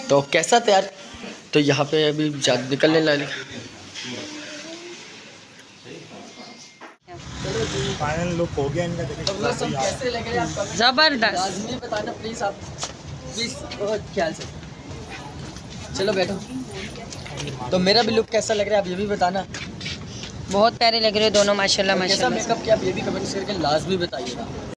तो कैसा तैयार, तो यहाँ पे अभी निकलने लगे। फाइनल लुक हो गया इनका, देखिए कैसे लग रहे आप जबरदस्त। लाजमी बताना प्लीज़, आप प्लीज़ बहुत ख्याल से। चलो बैठो। तो मेरा भी लुक कैसा लग रहा है आप ये भी बताना। बहुत प्यारे लग रहे हो दोनों, माशाल्लाह कैसा माशाल्लाह। मेकअप किया आप ये भी कमेंट करके लाजमी बताइएगा।